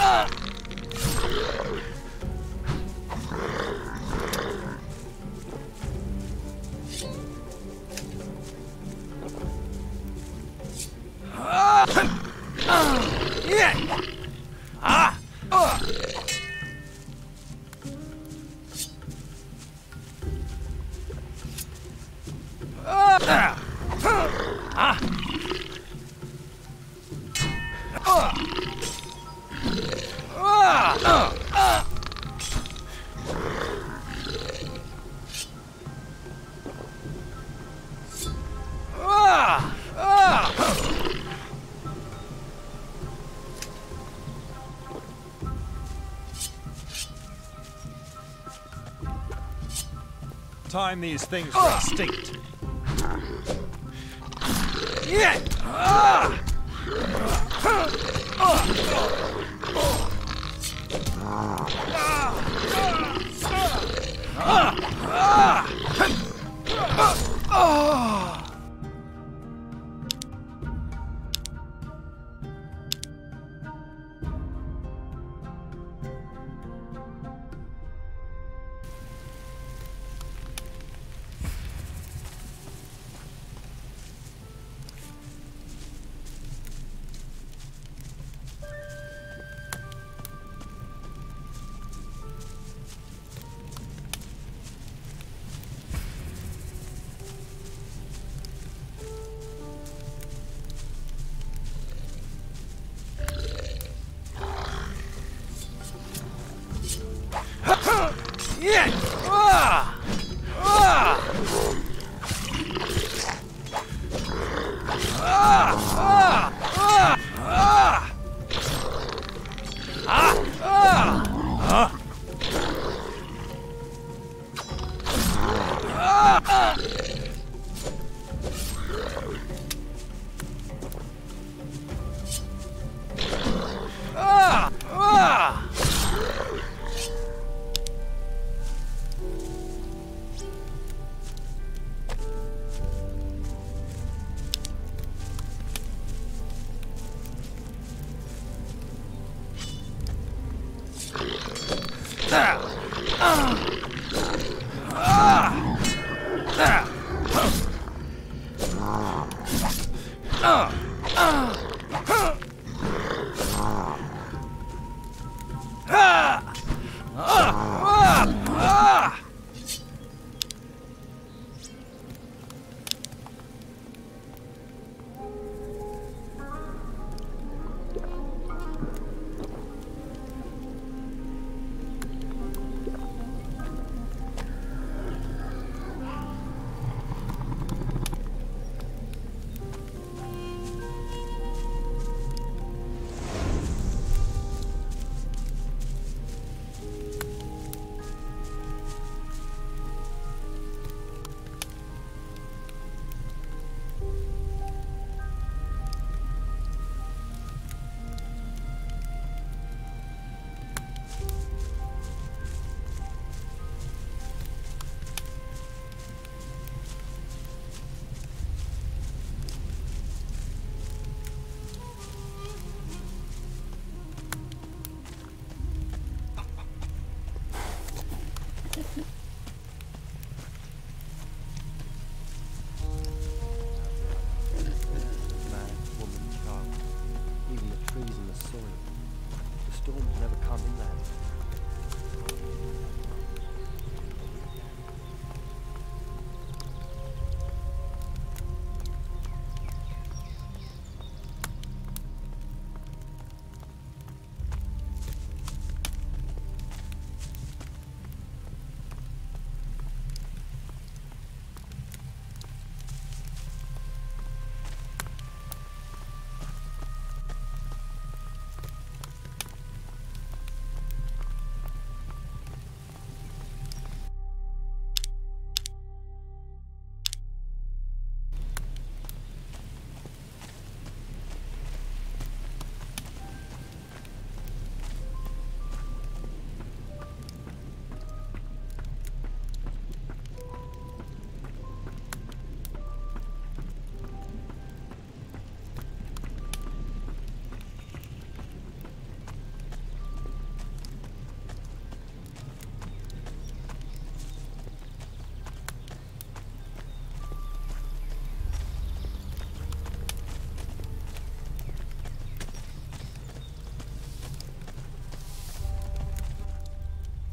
Time these things for extinct.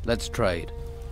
Let's trade.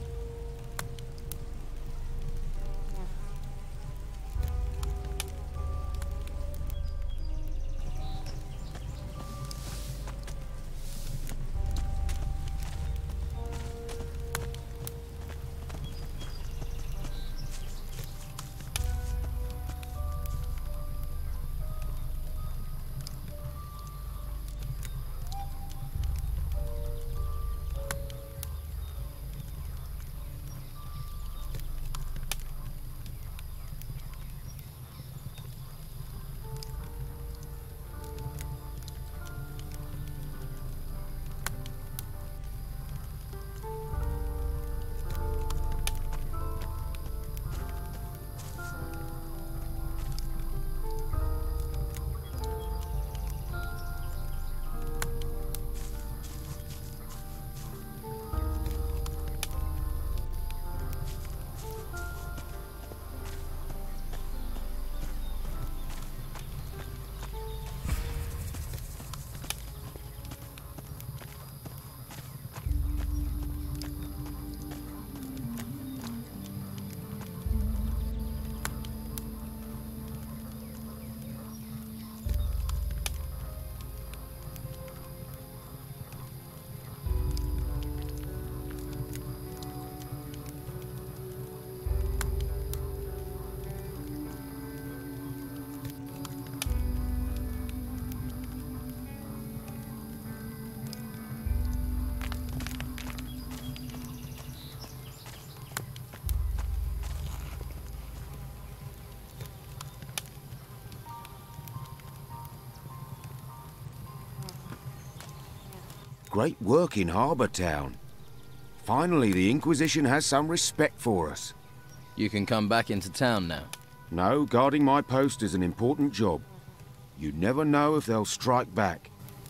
Great work in Harbour Town. Finally, the Inquisition has some respect for us. You can come back into town now. No, guarding my post is an important job. You never know if they'll strike back.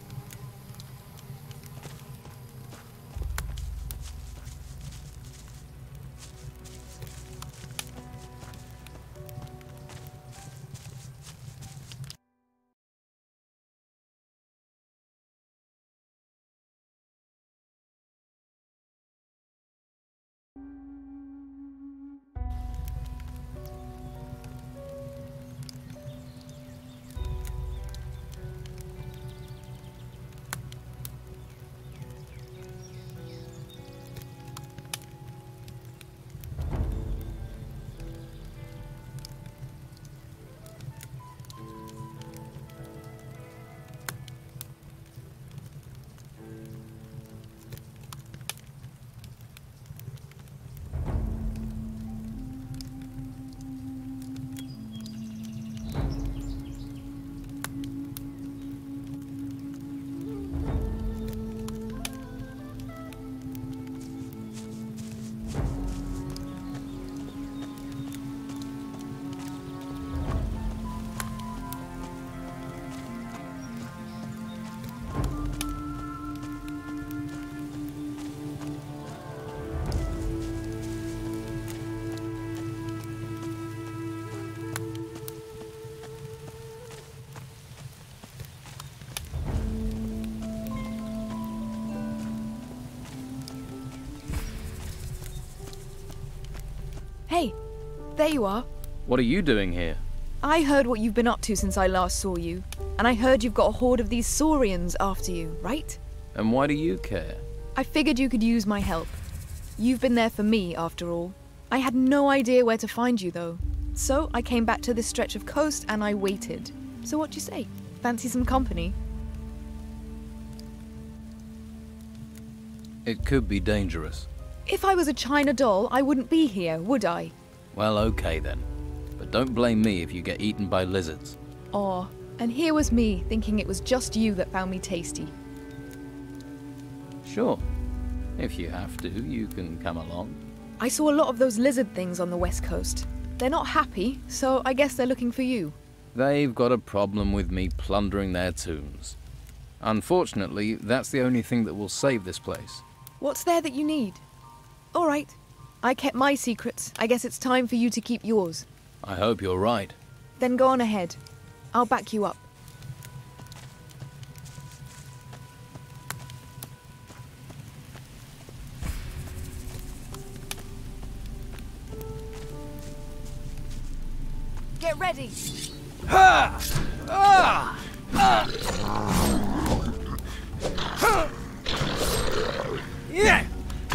Hey, there you are. What are you doing here? I heard what you've been up to since I last saw you, and I heard you've got a horde of these Saurians after you, right? And why do you care? I figured you could use my help. You've been there for me, after all. I had no idea where to find you, though. So I came back to this stretch of coast and I waited. So what do you say? Fancy some company? It could be dangerous. If I was a China doll, I wouldn't be here, would I? Well, okay then. But don't blame me if you get eaten by lizards. Aw, and here was me, thinking it was just you that found me tasty. Sure. If you have to, you can come along. I saw a lot of those lizard things on the west coast. They're not happy, so I guess they're looking for you. They've got a problem with me plundering their tombs. Unfortunately, that's the only thing that will save this place. What's there that you need? All right. I kept my secrets. I guess it's time for you to keep yours. I hope you're right. Then go on ahead. I'll back you up. Get ready! Yeah!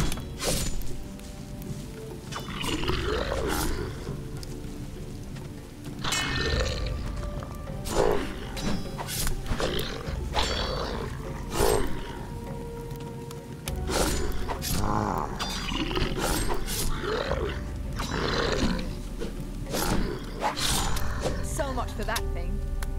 So much for that thing.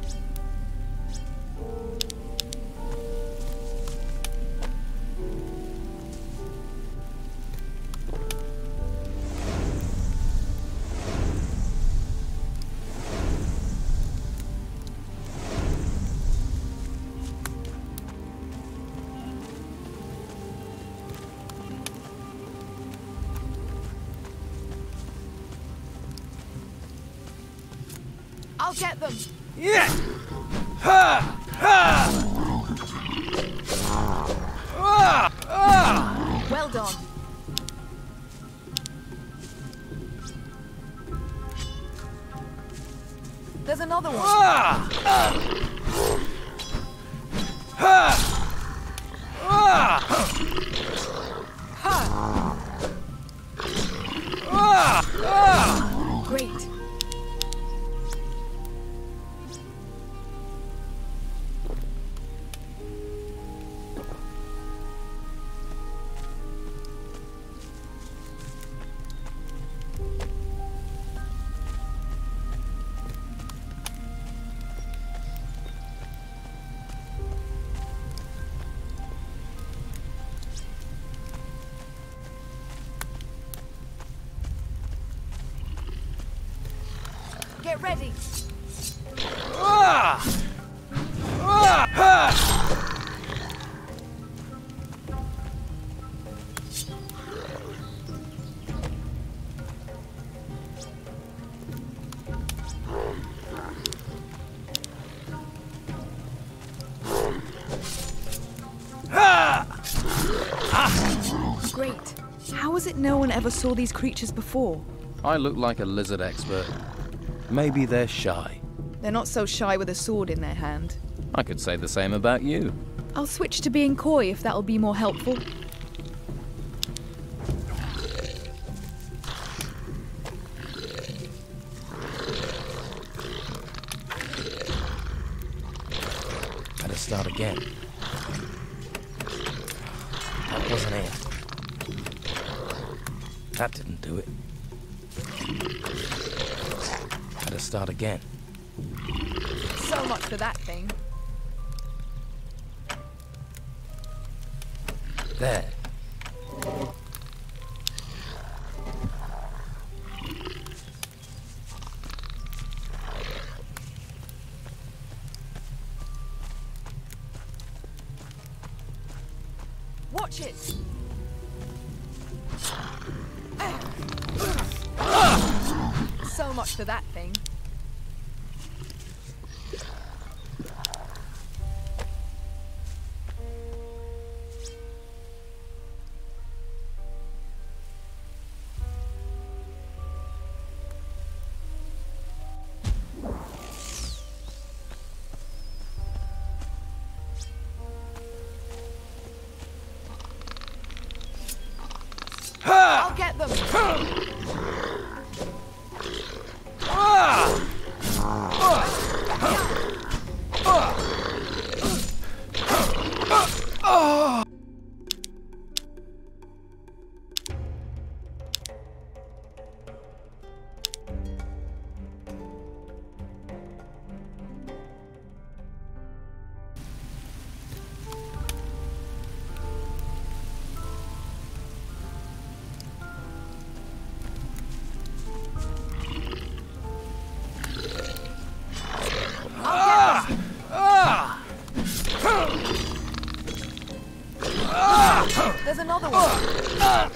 I'll get them! Yeah! Ha! Ha! Well done. There's another one. Great. Get ready. Great. How is it no one ever saw these creatures before? I look like a lizard expert. Maybe they're shy. They're not so shy with a sword in their hand. I could say the same about you. I'll switch to being coy if that'll be more helpful. Better start again. That wasn't it. That didn't do it. Better start again. So much for that thing. There. Watch it! So much for that thing. I'll get them! There's another one.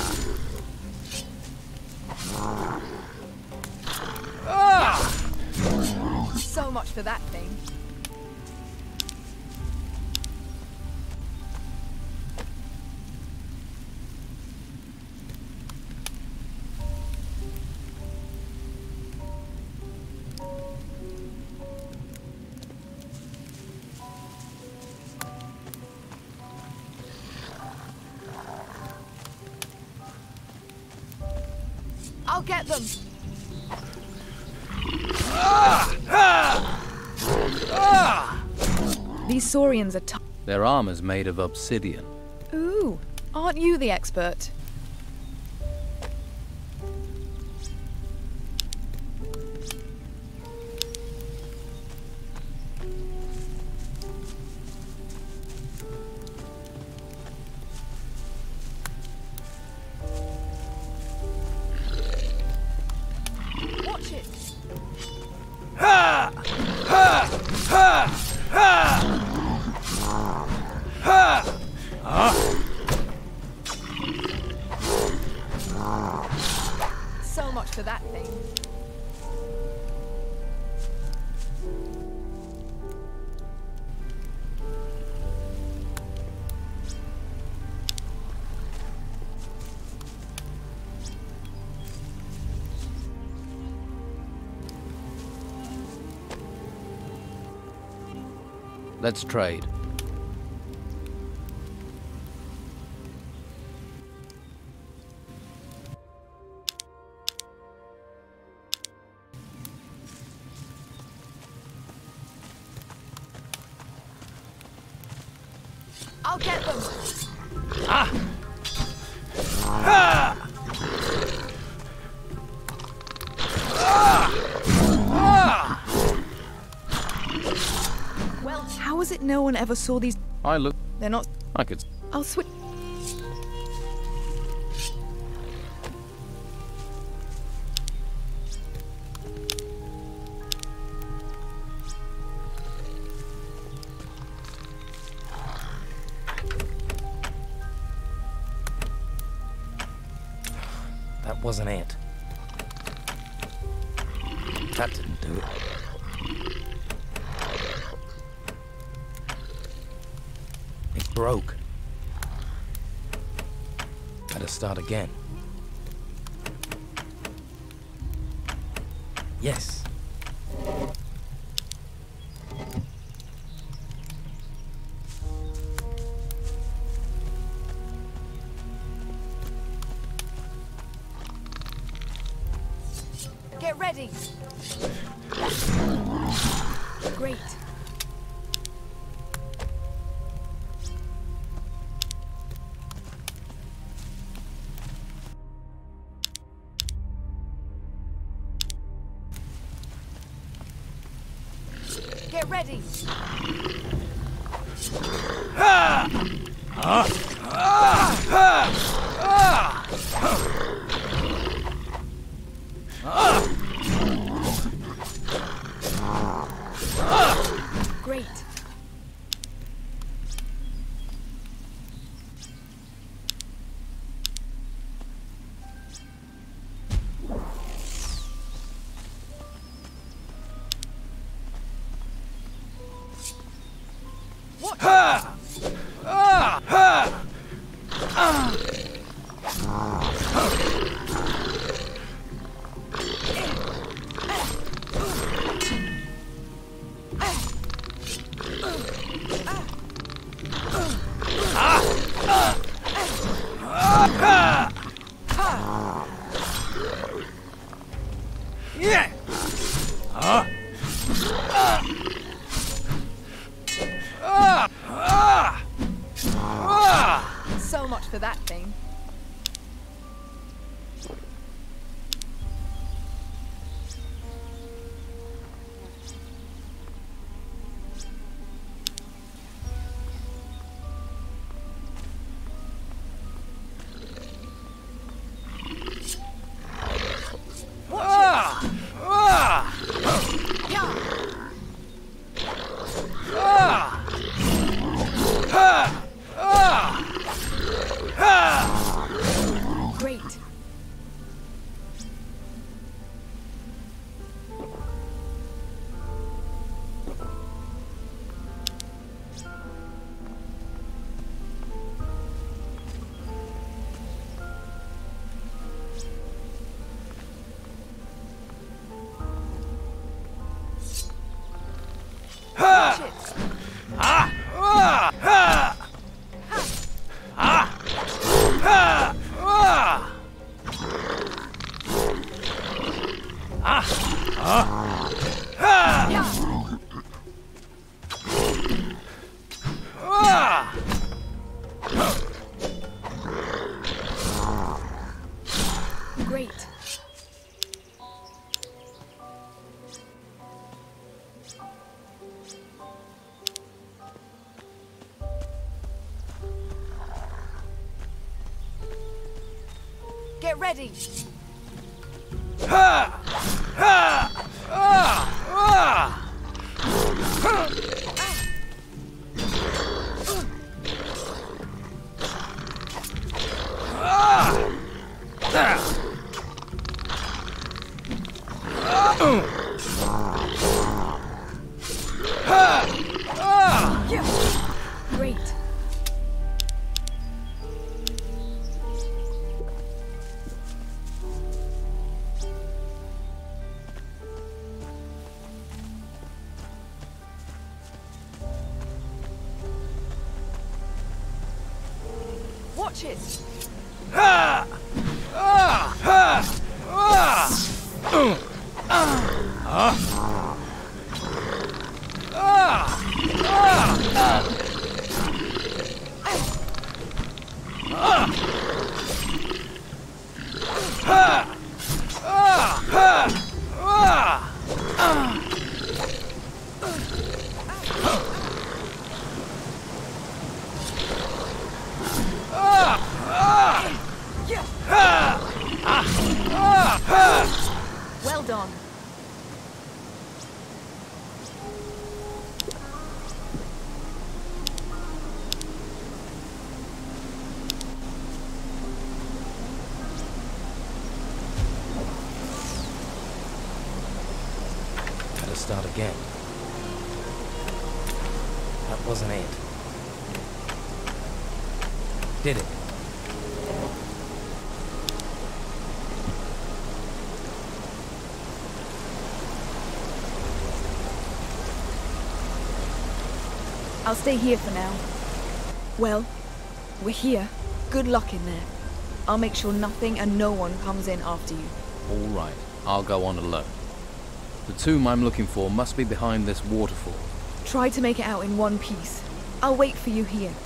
So much for that thing. get them! These Saurians are tough. Their armor's made of obsidian. Ooh, aren't you the expert? Watch it! So much for that thing. Let's trade. I'll get them! Well, how is it no one ever saw these? I look. They're not. I could. I'll switch. That wasn't it. That didn't do it. It broke. Better start again. Yes. Get ready! Great. Get ready! Great. So much for that thing. Get ready! Great. Watch it! Well done. Gotta start again. That wasn't it. Did it? I'll stay here for now. Well, we're here. Good luck in there. I'll make sure nothing and no one comes in after you. All right, I'll go on alone. The tomb I'm looking for must be behind this waterfall. Try to make it out in one piece. I'll wait for you here.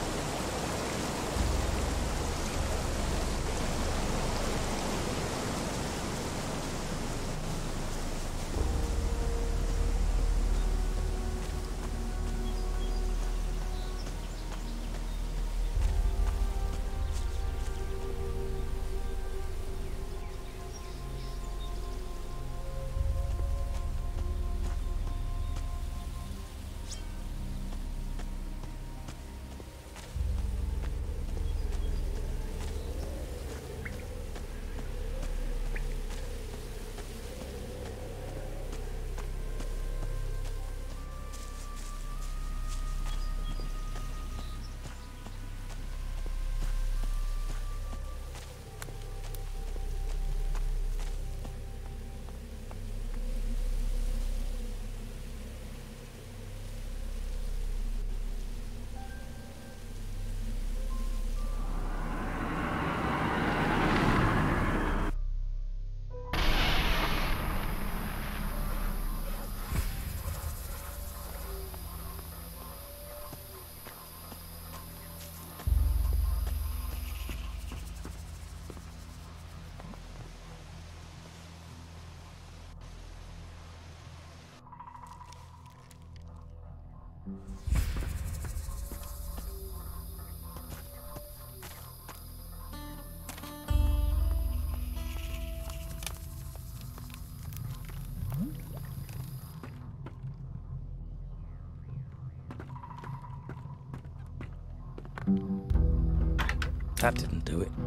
That didn't do it.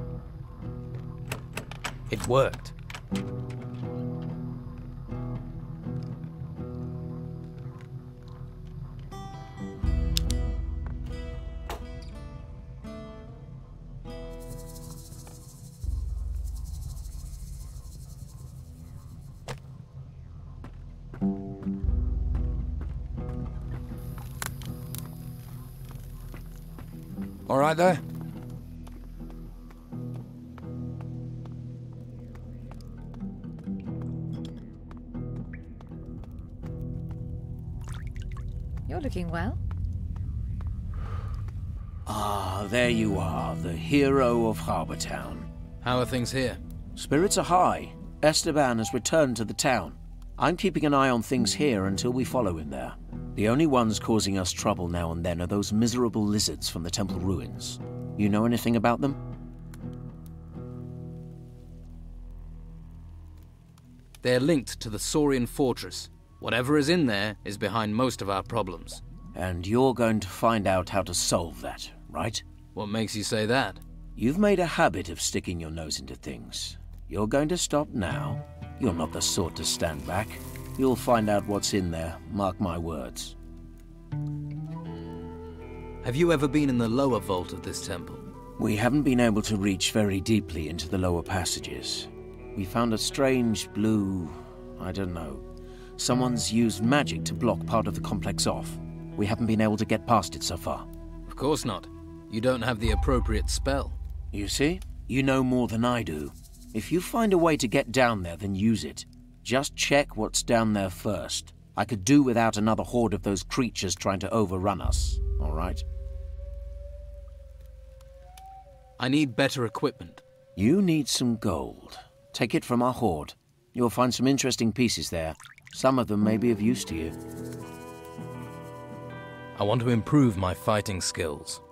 It worked. All right there? You're looking well. Ah, there you are, the hero of Harbour Town. How are things here? Spirits are high. Esteban has returned to the town. I'm keeping an eye on things here until we follow him there. The only ones causing us trouble now and then are those miserable lizards from the temple ruins. You know anything about them? They're linked to the Saurian fortress. Whatever is in there is behind most of our problems. And you're going to find out how to solve that, right? What makes you say that? You've made a habit of sticking your nose into things. You're going to stop now. You're not the sort to stand back. You'll find out what's in there, mark my words. Have you ever been in the lower vault of this temple? We haven't been able to reach very deeply into the lower passages. We found a strange blue... I don't know. Someone's used magic to block part of the complex off. We haven't been able to get past it so far. Of course not. You don't have the appropriate spell. You see? You know more than I do. If you find a way to get down there, then use it. Just check what's down there first. I could do without another horde of those creatures trying to overrun us, all right? I need better equipment. You need some gold. Take it from our hoard. You'll find some interesting pieces there. Some of them may be of use to you. I want to improve my fighting skills.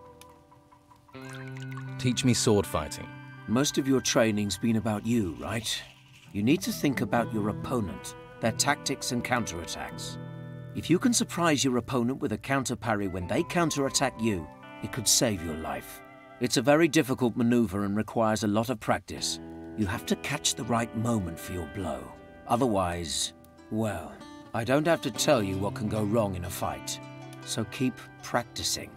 Teach me sword fighting. Most of your training's been about you, right? You need to think about your opponent, their tactics and counterattacks. If you can surprise your opponent with a counter parry when they counterattack you, it could save your life. It's a very difficult maneuver and requires a lot of practice. You have to catch the right moment for your blow. Otherwise, well, I don't have to tell you what can go wrong in a fight. So keep practicing.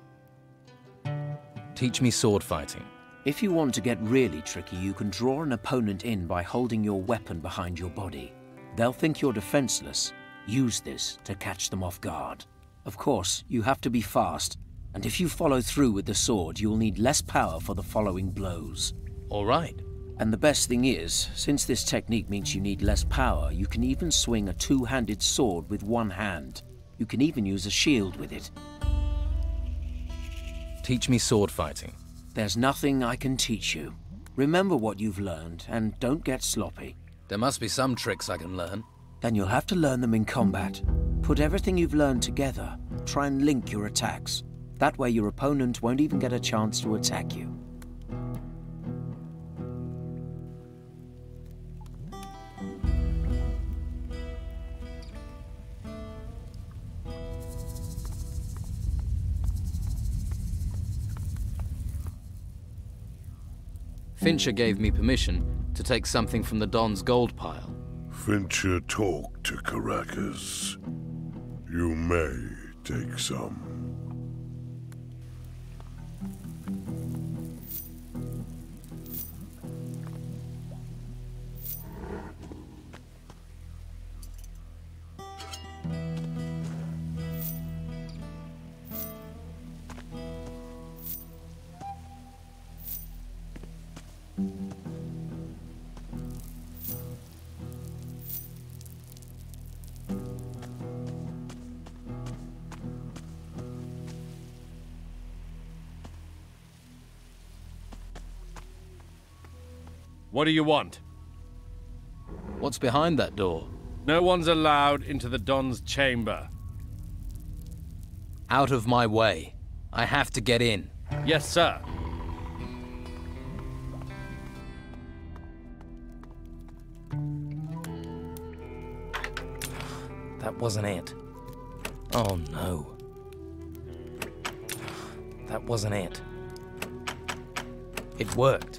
Teach me sword fighting. If you want to get really tricky, you can draw an opponent in by holding your weapon behind your body. They'll think you're defenseless. Use this to catch them off guard. Of course, you have to be fast, and if you follow through with the sword, you'll need less power for the following blows. All right. And the best thing is, since this technique means you need less power, you can even swing a two-handed sword with one hand. You can even use a shield with it. Teach me sword fighting. There's nothing I can teach you. Remember what you've learned, and don't get sloppy. There must be some tricks I can learn. Then you'll have to learn them in combat. Put everything you've learned together. Try and link your attacks. That way your opponent won't even get a chance to attack you. Fincher gave me permission to take something from the Don's gold pile. Fincher talked to Caracas. You may take some. What do you want? What's behind that door? No one's allowed into the Don's chamber. Out of my way. I have to get in. Yes, sir. That wasn't it. Oh no. That wasn't it. It worked.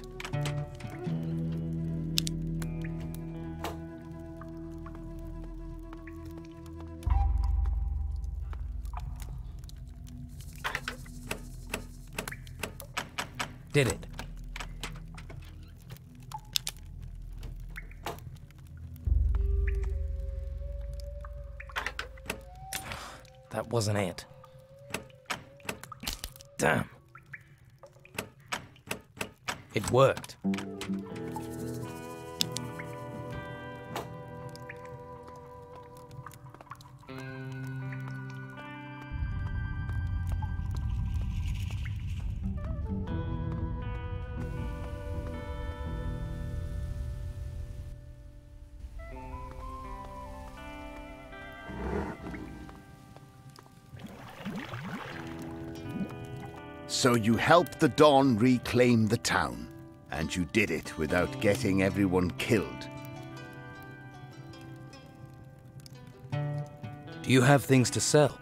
Did it. That wasn't it. Damn. It worked. So you helped the Don reclaim the town, and you did it without getting everyone killed. Do you have things to sell?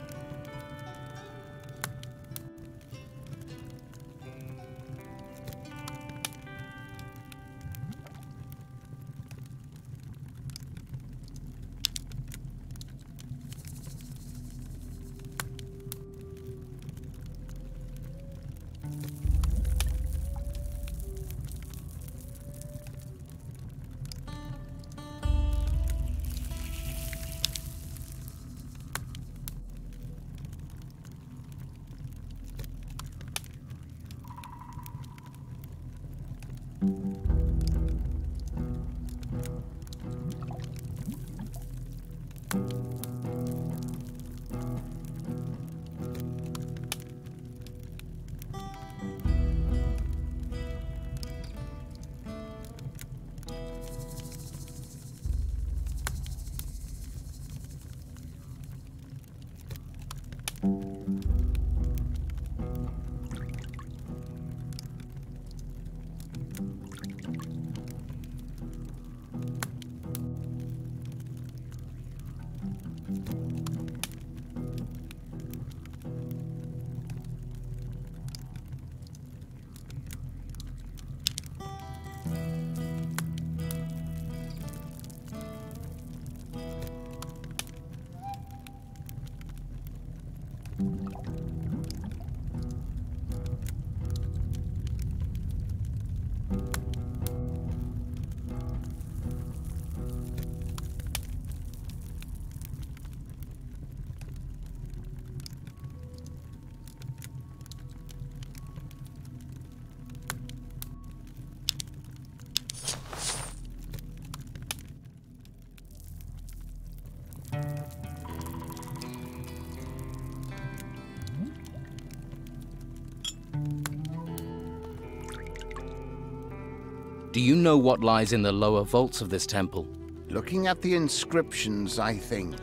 Do you know what lies in the lower vaults of this temple? Looking at the inscriptions, I think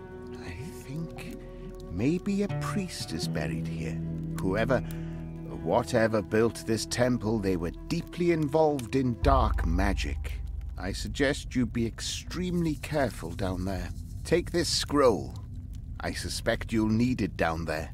maybe a priest is buried here. Whatever built this temple, they were deeply involved in dark magic. I suggest you be extremely careful down there. Take this scroll. I suspect you'll need it down there.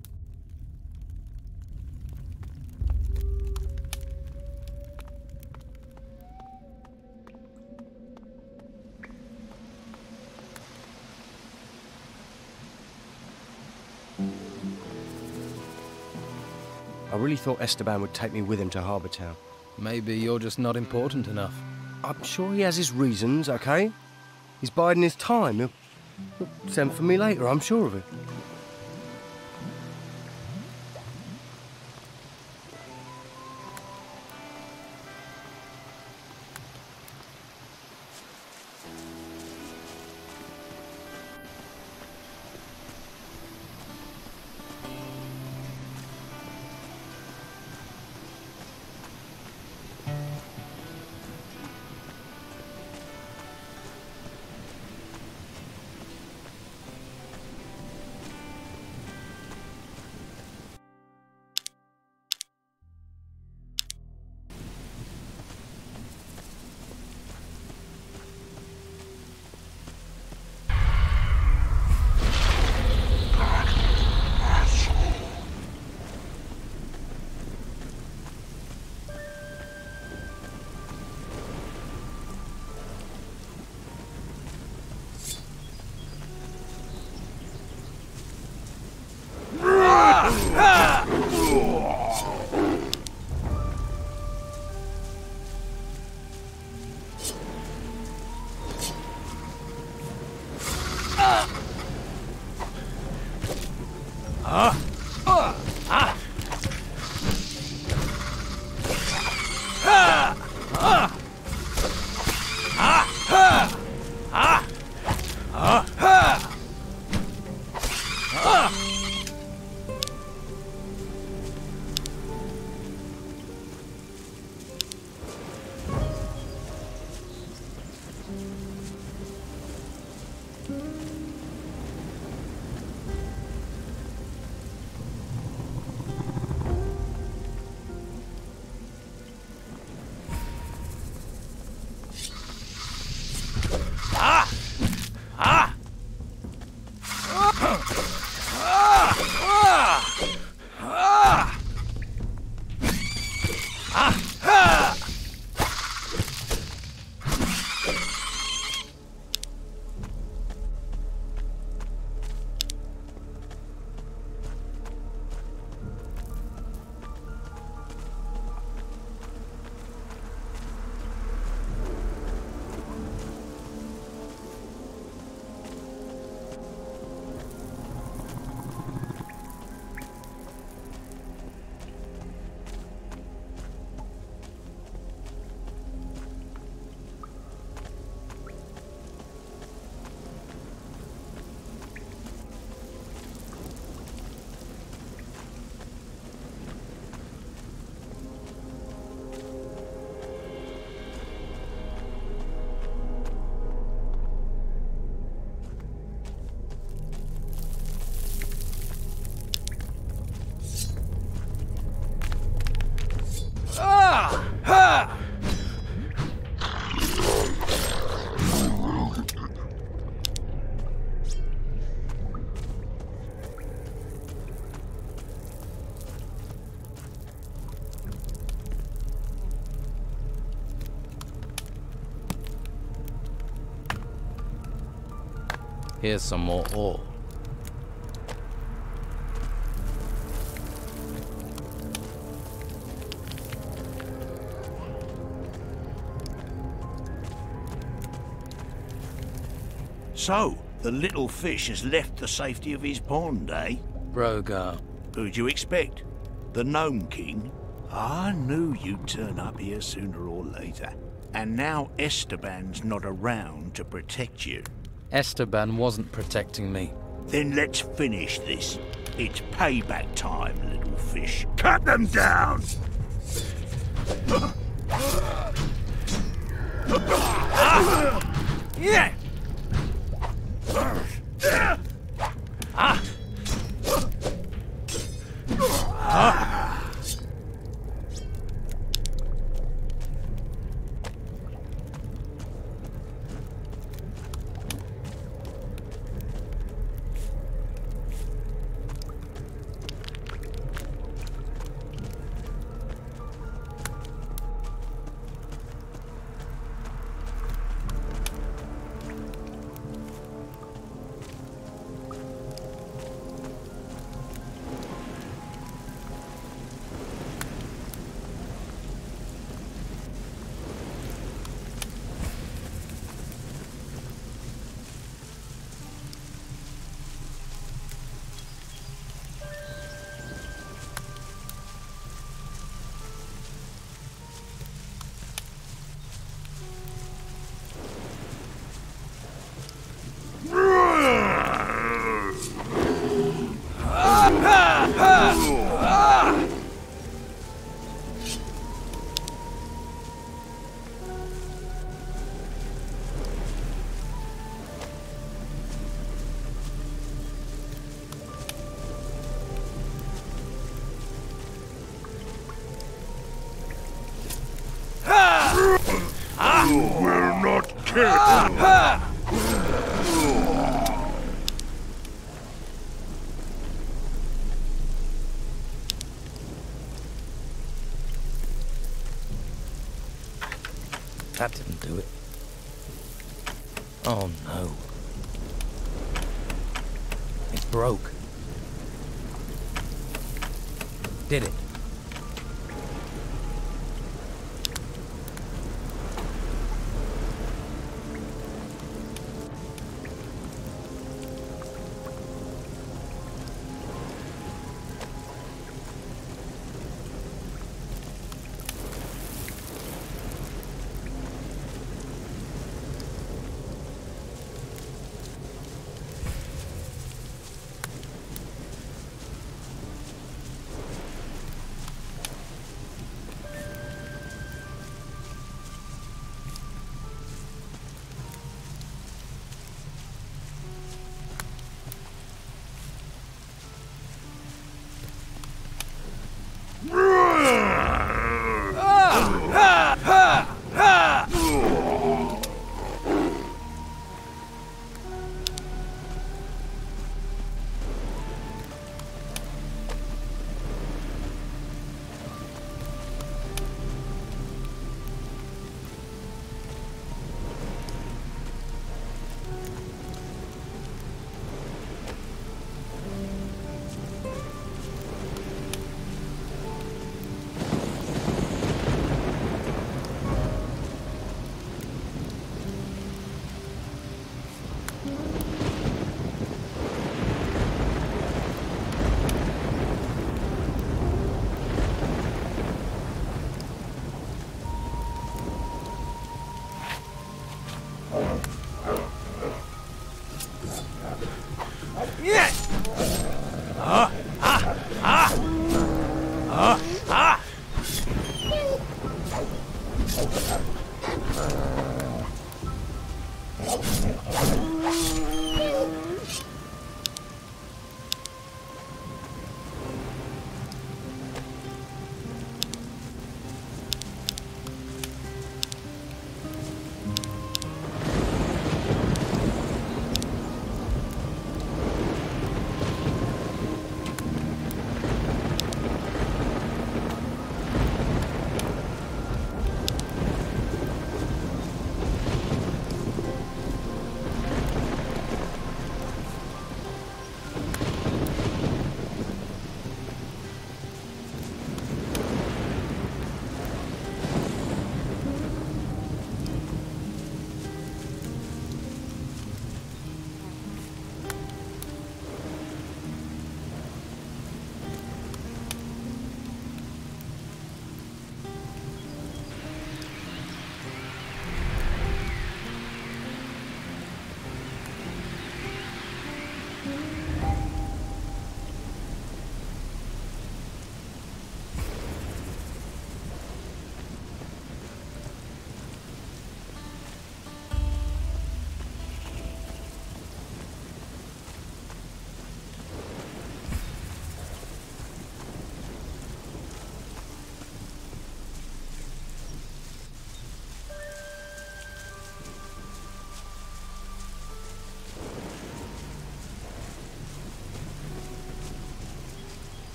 I really thought Esteban would take me with him to Harbour Town. Maybe you're just not important enough. I'm sure he has his reasons, okay? He's biding his time. He'll send for me later, I'm sure of it. Here's some more ore. So, the little fish has left the safety of his pond, eh? Brogar. Who'd you expect? The Gnome King? I knew you'd turn up here sooner or later. And now Esteban's not around to protect you. Esteban wasn't protecting me. Then let's finish this. It's payback time, little fish. Cut them down! Yeah! You will not kill. That didn't do it. Oh no. It broke. Did it?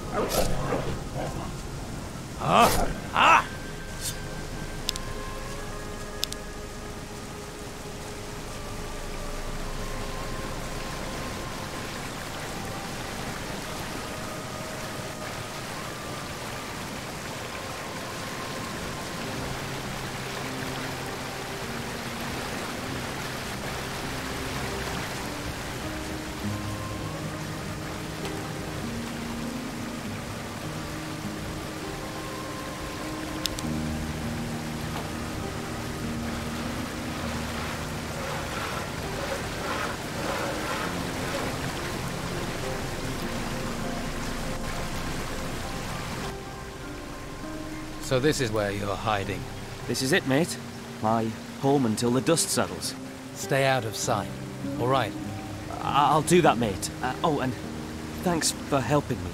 So this is where you're hiding. This is it, mate. My home until the dust settles. Stay out of sight. All right. I'll do that, mate. Oh, and thanks for helping me.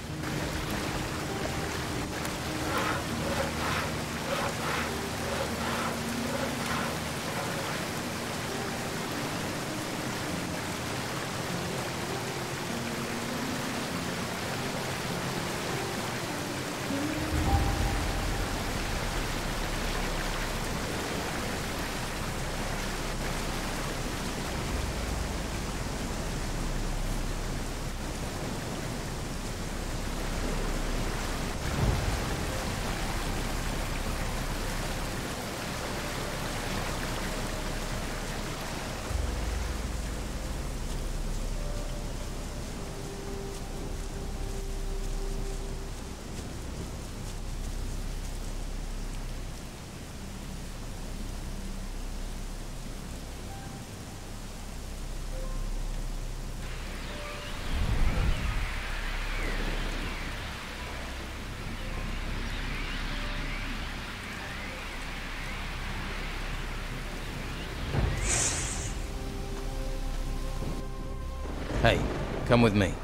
Hey, come with me.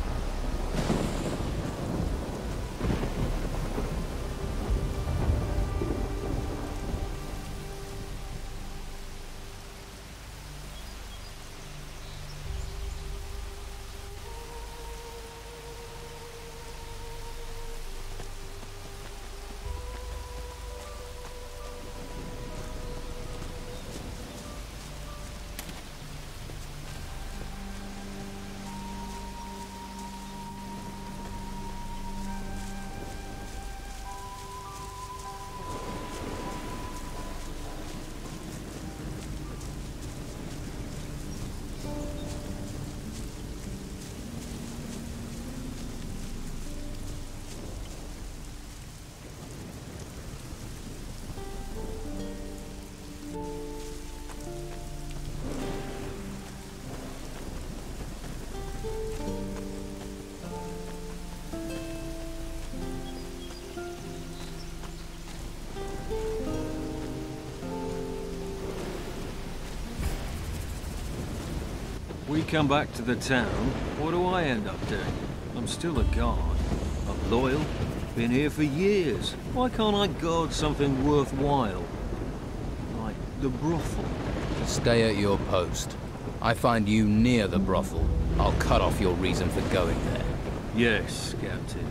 We come back to the town, what do I end up doing? I'm still a guard. I'm loyal, been here for years. Why can't I guard something worthwhile? Like the brothel. Stay at your post. I find you near the brothel, I'll cut off your reason for going there. Yes, Captain.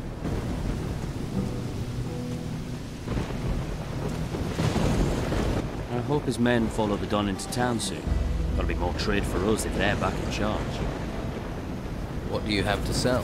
I hope his men follow the Don into town soon. There'll be more trade for us if they're back in charge. What do you have to sell?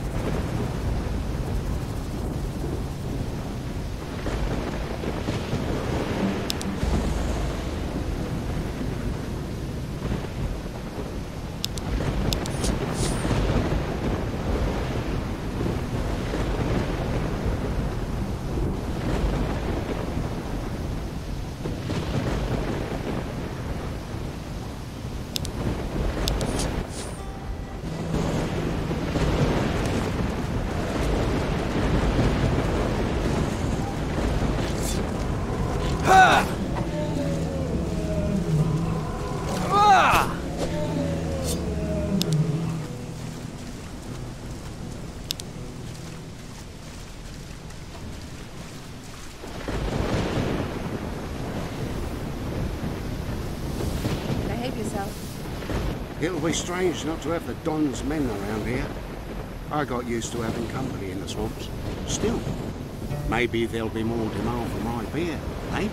It'll be strange not to have the Don's men around here. I got used to having company in the swamps. Still, maybe there'll be more demand for my beer, eh?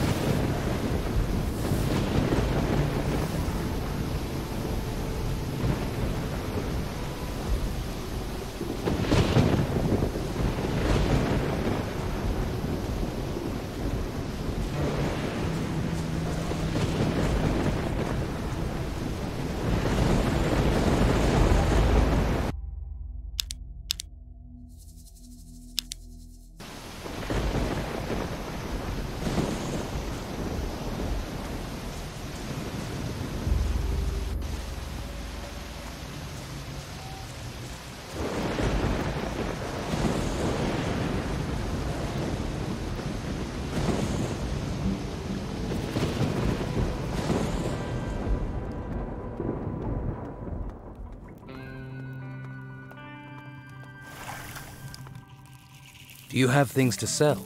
Do you have things to sell?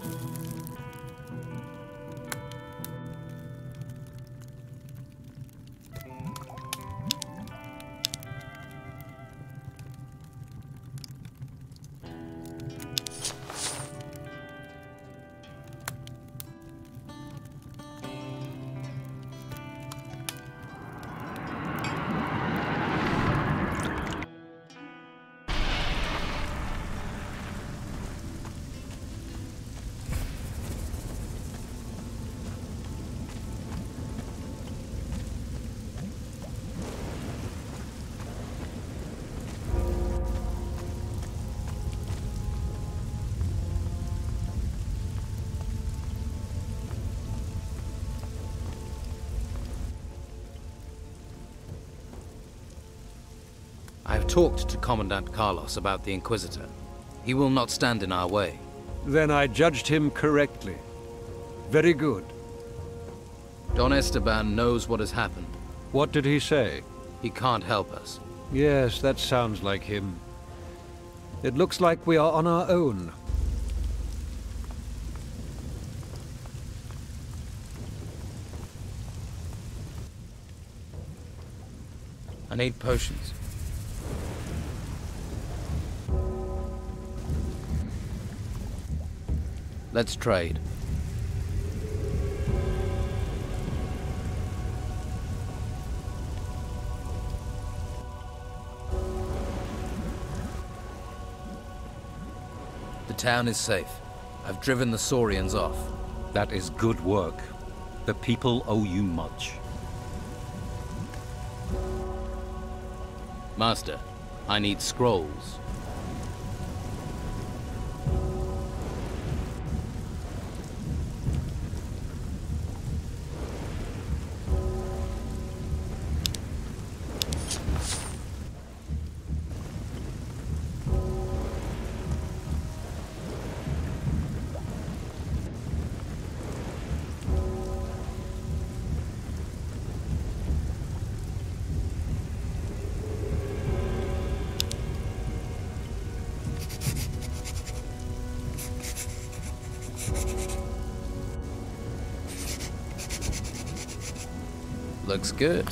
I have talked to Commandant Carlos about the Inquisitor. He will not stand in our way. Then I judged him correctly. Very good. Don Esteban knows what has happened. What did he say? He can't help us. Yes, that sounds like him. It looks like we are on our own. I need potions. Let's trade. The town is safe. I've driven the Saurians off. That is good work. The people owe you much. Master, I need scrolls. Looks good.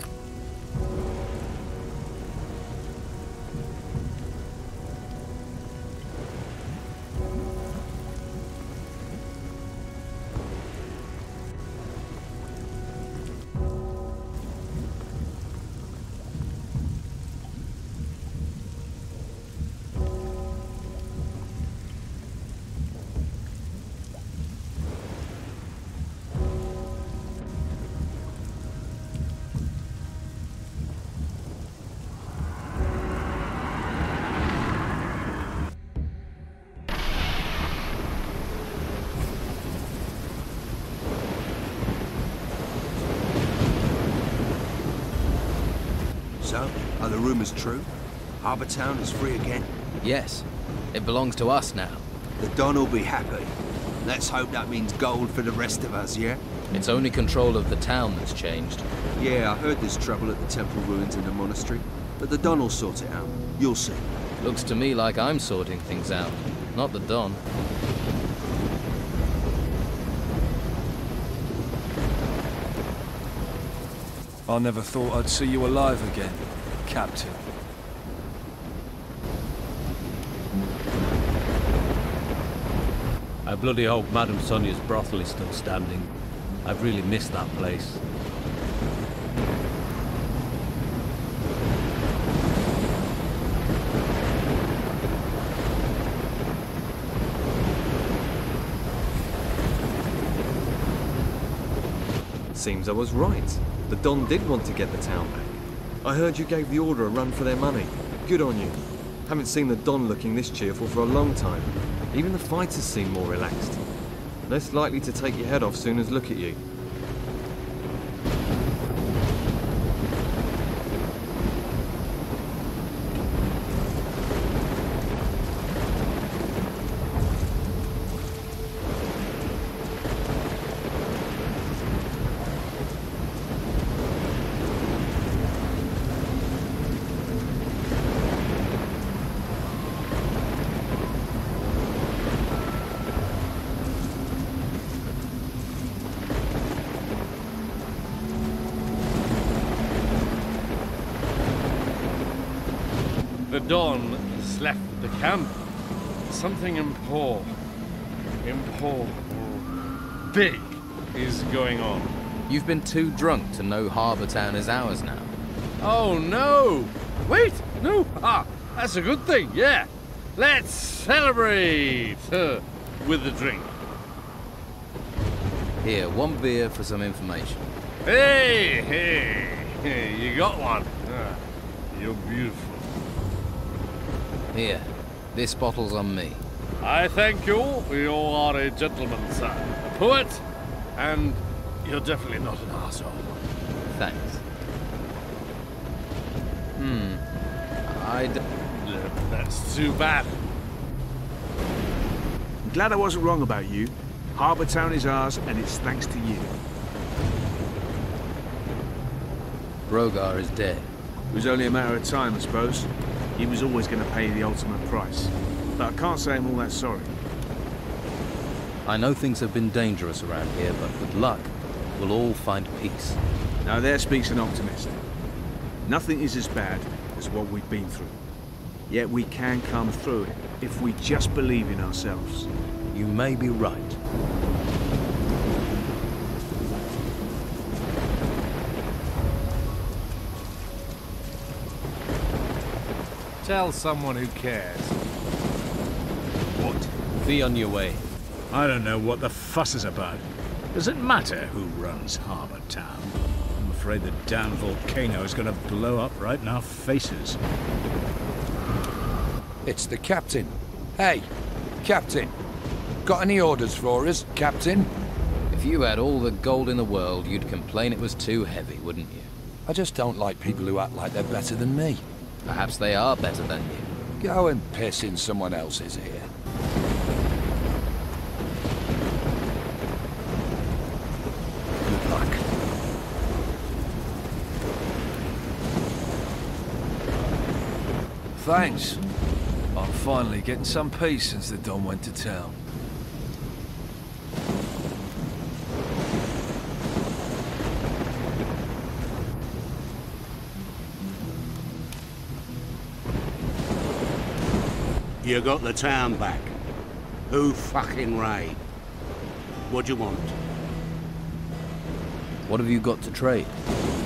So, are the rumors true? Harbour Town is free again? Yes. It belongs to us now. The Don will be happy. Let's hope that means gold for the rest of us, yeah? It's only control of the town that's changed. Yeah, I heard there's trouble at the temple ruins in the monastery. But the Don will sort it out. You'll see. Looks to me like I'm sorting things out, not the Don. I never thought I'd see you alive again, Captain. I bloody hope Madame Sonia's brothel is still standing. I've really missed that place. Seems I was right. The Don did want to get the town back. I heard you gave the Order a run for their money. Good on you. Haven't seen the Don looking this cheerful for a long time. Even the fighters seem more relaxed. Less likely to take your head off soon as look at you. The Don has left the camp. Something big is going on. You've been too drunk to know Harbour Town is ours now. Oh no! Wait! No! Ah, that's a good thing, yeah. Let's celebrate with a drink. Here, one beer for some information. Hey, you got one. You're beautiful. Here, this bottle's on me. I thank you. You are a gentleman, sir. A poet, and you're definitely not an arsehole. Thanks. That's too bad. I'm glad I wasn't wrong about you. Harbour Town is ours, and it's thanks to you. Brogar is dead. It was only a matter of time, I suppose. He was always going to pay the ultimate price. But I can't say I'm all that sorry. I know things have been dangerous around here, but with luck, we'll all find peace. Now there speaks an optimist. Nothing is as bad as what we've been through. Yet we can come through it if we just believe in ourselves. You may be right. Tell someone who cares. What? Be on your way. I don't know what the fuss is about. Does it matter who runs Harbour Town? I'm afraid the damn volcano is going to blow up right in our faces. It's the captain. Hey, captain. Got any orders for us, captain? If you had all the gold in the world, you'd complain it was too heavy, wouldn't you? I just don't like people who act like they're better than me. Perhaps they are better than you. Go and piss in someone else's ear. Good luck. Thanks. I'm finally getting some peace since the Don went to town. You got the town back. Who fucking raid? What do you want? What have you got to trade?